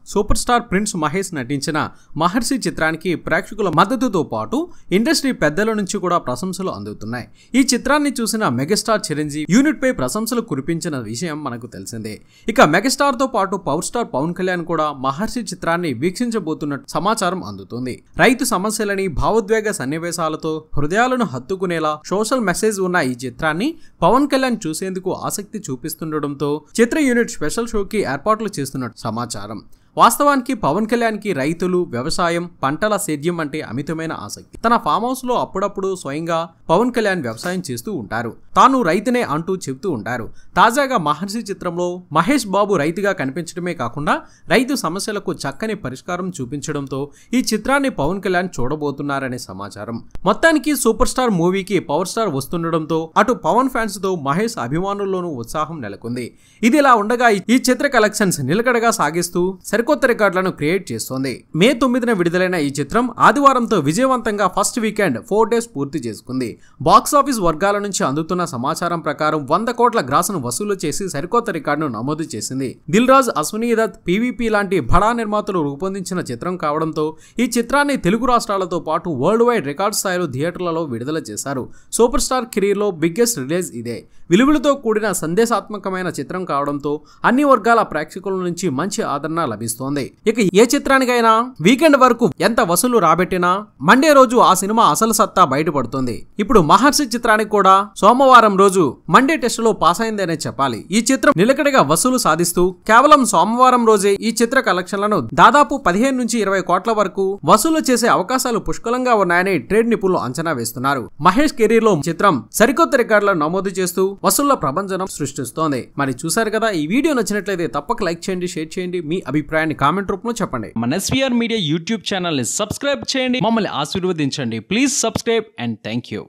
Super star prince Mahesh నటించిన మహర్షి చిత్రానికి ప్రేక్షకుల మద్దతుతో పాటు ఇండస్ట్రీ పెద్దల నుంచి కూడా ప్రశంసలు అందుతున్నాయి. ఈ చిత్రాన్ని చూసిన మెగాస్టార్ చిరంజీవి యూనిట్ పై ప్రశంసలు కురిపించిన విషయం మనకు తెలిసిందే. ఇక మెగాస్టార్ తో పాటు పవర్ స్టార్ పవన్ కళ్యాణ్ కూడా మహర్షి చిత్రాన్ని వీక్షించబోతున్నట్టు సమాచారం అందుతుంది. రైతు సమస్యలని భావోద్వేగ సన్నివేశాలతో హృదయాలను హత్తుకునేలా సోషల్ మెసేజ్ ఉన్న ఈ చిత్రాన్ని పవన్ కళ్యాణ్ చూసేందుకు ఆసక్తి చూపిస్తుండటంతో చిత్ర యూనిట్ స్పెషల్ షోకి ఏర్పాట్లు చేస్తున్నట్టు సమాచారం. వాస్తవానికి పవన్ కళ్యాణ్ కి రైతులు, వ్యవసాయం, పంటల సేద్యం అంటే అమితమైన ఆసక్తి. తన ఫామ్ హౌస్ లో అప్పుడప్పుడు స్వయంగా పవన్ కళ్యాణ్ వ్యవసాయం చేస్తూ ఉంటారు. తాను రైతునే అంటూ చెబుతూ ఉంటారు. తాజాగా మహర్షి చిత్రంలో మహేష్ బాబు రైతుగా కనిపించడమే కాకుండా రైతు సమస్యలకు చక్కని పరిష్కారం చూపించడంతో ఈ చిత్రాన్ని పవన్ కళ్యాణ్ చూడబోతున్నారనే సమాచారం. మొత్తానికి సూపర్ స్టార్ మూవీకి పవర్ స్టార్ వస్తుండడంతో అటు పవన్ ఫ్యాన్స్ తో మహేష్ అభిమానుల్లోనూ ఉత్సాహం నెలకొంది. ఇది ఇలా ఉండగా ఈ చిత్ర కలెక్షన్స్ నిలకడగా సాగిస్తూ కొత్త రికార్డులను క్రియేట్ చేస్తోంది. మే 9న విడుదలైన ఈ చిత్రం ఆదివారంతో విజయవంతంగా ఫస్ట్ వీకెండ్ 4 డేస్ పూర్తి చేసుకుంది. బాక్సాఫీస్ వర్గాల నుంచి అందుతున్న సమాచారం ప్రకారం 100 కోట్ల గ్రాసును వసూలు చేసి సరికొత్త రికార్డును నమోదు చేసింది. దిల్ రాజు, అశ్విని దత్, పీవీపీ లాంటి బడా నిర్మాతలు రూపొందించిన చిత్రం కావడంతో ఈ చిత్రాన్ని తెలుగు రాష్ట్రాలతో పాటు వరల్డ్ వైడ్ రికార్డ్ స్థాయిలో థియేటర్లలో విడుదల చేశారు. సూపర్ స్టార్ కెరీర్ లో బిగ్గెస్ట్ రిలీజ్ ఇదే. విలువలతో కూడిన సందేశాత్మకమైన చిత్రం కావడంతో అన్ని వర్గాల ప్రేక్షకుల నుంచి మంచి ఆదరణ లభిస్తోంది. ఇక ఏ చిత్రానికైనా వీకెండ్ వరకు ఎంత వసూలు రాబెట్టినా మండే రోజు ఆ సినిమా అసలు సత్తా బయటపడుతుంది. ఇప్పుడు మహర్షి చిత్రానికి కూడా సోమవారం రోజు మండే టెస్ట్ లో పాస్ అయిందనే చెప్పాలి. ఈ చిత్రం నిలకడగా వసూలు సాధిస్తూ కేవలం సోమవారం రోజే ఈ చిత్ర కలెక్షన్లను దాదాపు 15 నుంచి 20 కోట్ల వరకు వసూలు చేసే అవకాశాలు పుష్కలంగా ఉన్నాయని ట్రేడ్ నిపుణులు అంచనా వేస్తున్నారు. మహేష్ కెరీర్ లో చిత్రం సరికొత్త రికార్డులను నమోదు చేస్తూ వసూళ్ల ప్రభంజనం సృష్టిస్తోంది. మరి చూసారు కదా, ఈ వీడియో నచ్చినట్లయితే తప్పక లైక్ చేయండి, షేర్ చేయండి, మీ అభిప్రాయాన్ని కామెంట్ రూపంలో చెప్పండి. మన ఎస్వీఆర్ మీడియా యూట్యూబ్ ఛానల్ ని సబ్స్క్రైబ్ చేయండి, మమ్మల్ని ఆశీర్వదించండి. Please subscribe and thank you.